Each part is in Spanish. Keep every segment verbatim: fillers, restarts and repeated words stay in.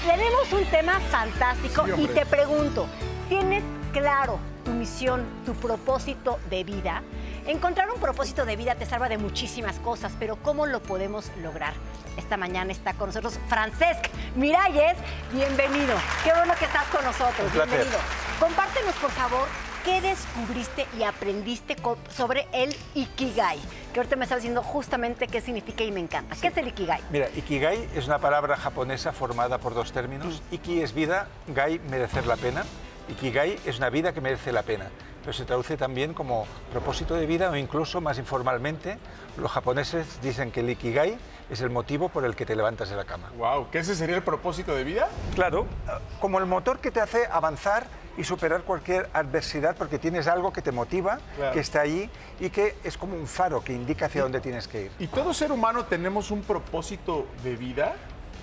tenemos un tema fantástico Sí, y te pregunto, ¿tienes claro tu misión, tu propósito de vida? Encontrar un propósito de vida te salva de muchísimas cosas, pero ¿cómo lo podemos lograr? Esta mañana está con nosotros Francesc Miralles. Bienvenido. Qué bueno que estás con nosotros. Un placer. Bienvenido. Compártenos, por favor, ¿qué descubriste y aprendiste sobre el Ikigai? Que ahorita me estás diciendo justamente qué significa y me encanta. ¿Qué es el Ikigai? Mira, Ikigai es una palabra japonesa formada por dos términos. Iki es vida, gai, merecer la pena. Ikigai es una vida que merece la pena, pero se traduce también como propósito de vida o incluso más informalmente, los japoneses dicen que el Ikigai es el motivo por el que te levantas de la cama. Wow, ¿que ese sería el propósito de vida? Claro, como el motor que te hace avanzar y superar cualquier adversidad porque tienes algo que te motiva, Claro. que está allí y que es como un faro que indica hacia dónde tienes que ir. ¿Y todo ser humano tenemos un propósito de vida?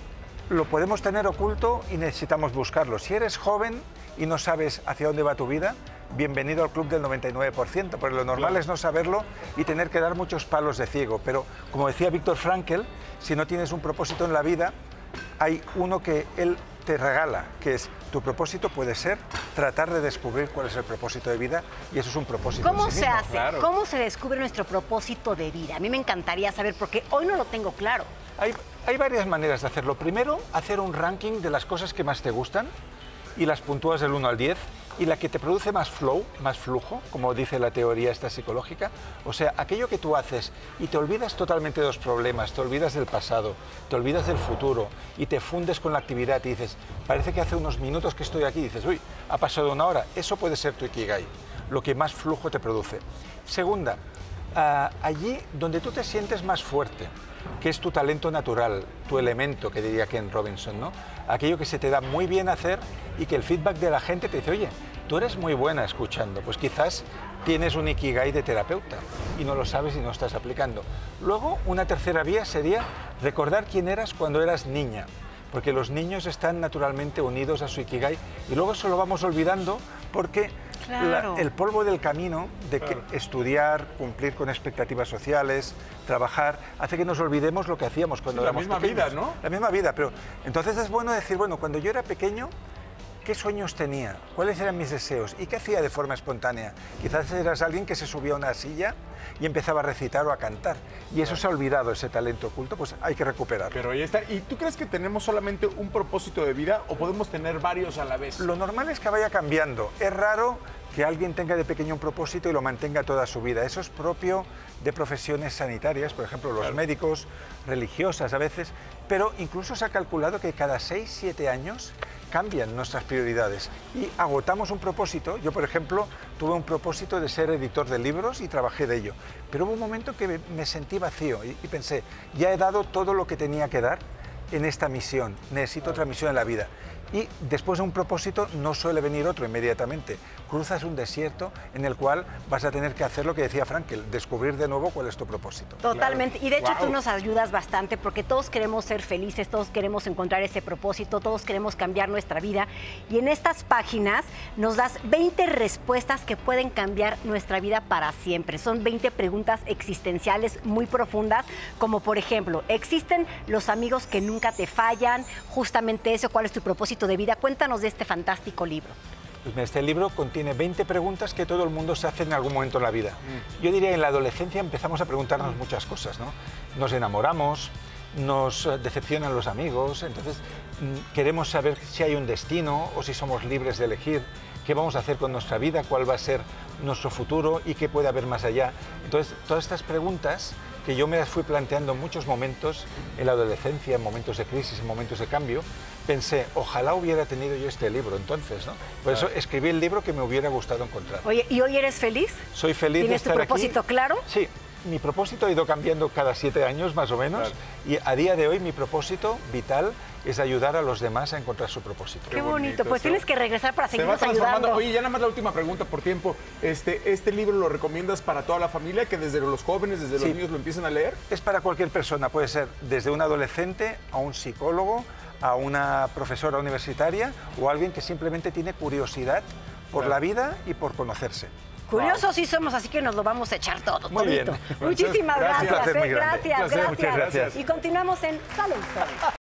Lo podemos tener oculto y necesitamos buscarlo. Si eres joven y no sabes hacia dónde va tu vida, bienvenido al club del noventa y nueve por ciento, porque lo normal Claro. es no saberlo y tener que dar muchos palos de ciego. Pero, como decía Viktor Frankl, si no tienes un propósito en la vida, hay uno que él te regala, que es tu propósito puede ser tratar de descubrir cuál es el propósito de vida, y eso es un propósito en ¿Cómo sí se mismo. hace? claro. ¿Cómo se descubre nuestro propósito de vida? A mí me encantaría saber, porque hoy no lo tengo claro. Hay, hay varias maneras de hacerlo. Primero, hacer un ranking de las cosas que más te gustan y las puntúas del uno al diez, y la que te produce más flow, más flujo, como dice la teoría esta psicológica, o sea, aquello que tú haces y te olvidas totalmente de los problemas, te olvidas del pasado, te olvidas del futuro y te fundes con la actividad y dices, parece que hace unos minutos que estoy aquí, y dices, uy, ha pasado una hora, eso puede ser tu Ikigai, lo que más flujo te produce. Segunda, ah, allí donde tú te sientes más fuerte, que es tu talento natural, tu elemento, que diría Ken Robinson, ¿no? Aquello que se te da muy bien hacer y que el feedback de la gente te dice, oye, tú eres muy buena escuchando, pues quizás tienes un Ikigai de terapeuta y no lo sabes y no estás aplicando. Luego, una tercera vía sería recordar quién eras cuando eras niña, porque los niños están naturalmente unidos a su Ikigai y luego eso lo vamos olvidando porque Claro. la- el polvo del camino de que Claro. estudiar, cumplir con expectativas sociales, trabajar, hace que nos olvidemos lo que hacíamos cuando Sí, la éramos misma pequeños. vida, ¿no? La misma vida, pero entonces es bueno decir, bueno, cuando yo era pequeño, ¿qué sueños tenía? ¿Cuáles eran mis deseos? ¿Y qué hacía de forma espontánea? Quizás eras alguien que se subía a una silla y empezaba a recitar o a cantar. Y eso se ha olvidado, ese talento oculto, pues hay que recuperarlo. Pero ahí está. ¿Y tú crees que tenemos solamente un propósito de vida o podemos tener varios a la vez? Lo normal es que vaya cambiando. Es raro que alguien tenga de pequeño un propósito y lo mantenga toda su vida. Eso es propio de profesiones sanitarias, por ejemplo, los Claro. médicos, religiosas a veces, pero incluso se ha calculado que cada seis, siete años cambian nuestras prioridades y agotamos un propósito. Yo, por ejemplo, tuve un propósito de ser editor de libros y trabajé de ello, pero hubo un momento que me- me sentí vacío y, y pensé, ya he dado todo lo que tenía que dar en esta misión, necesito otra misión en la vida. Y después de un propósito no suele venir otro inmediatamente. Cruzas un desierto en el cual vas a tener que hacer lo que decía Frankl, descubrir de nuevo cuál es tu propósito. Totalmente. Y de hecho Guau. tú nos ayudas bastante porque todos queremos ser felices, todos queremos encontrar ese propósito, todos queremos cambiar nuestra vida. Y en estas páginas nos das veinte respuestas que pueden cambiar nuestra vida para siempre. Son veinte preguntas existenciales muy profundas, como por ejemplo, ¿existen los amigos que nunca te fallan? Justamente eso, ¿cuál es tu propósito de vida? Cuéntanos de este fantástico libro. Pues mira, este libro contiene veinte preguntas que todo el mundo se hace en algún momento en la vida. Yo diría que en la adolescencia empezamos a preguntarnos muchas cosas, ¿no? Nos enamoramos, nos eh, decepcionan los amigos, entonces mm, queremos saber si hay un destino o si somos libres de elegir qué vamos a hacer con nuestra vida, cuál va a ser nuestro futuro y qué puede haber más allá. Entonces, todas estas preguntas que yo me las fui planteando en muchos momentos en la adolescencia, en momentos de crisis, en momentos de cambio, pensé, ojalá hubiera tenido yo este libro entonces, ¿no? Por eso escribí el libro que me hubiera gustado encontrar. Oye, ¿y hoy eres feliz? Soy feliz de ¿Tienes tu estar aquí. propósito claro? Sí, mi propósito ha ido cambiando cada siete años más o menos, Claro. y a día de hoy mi propósito vital es ayudar a los demás a encontrar su propósito. Qué, Qué bonito. bonito, Pues se- tienes que regresar para Se va seguirnos transformando. ayudando. Oye, ya nada más la última pregunta por tiempo. Este, ¿Este libro lo recomiendas para toda la familia? ¿Que desde los jóvenes, desde los Sí. niños lo empiecen a leer? Es para cualquier persona, puede ser desde un adolescente a un psicólogo, a una profesora universitaria o alguien que simplemente tiene curiosidad por Claro. la vida y por conocerse. Curiosos sí somos, así que nos lo vamos a echar todo. Muy bien. todito. Muchísimas Gracias. gracias. Un placer muy eh, grande. Gracias, Un placer, gracias. muchas gracias. Y continuamos en Sale el Sol.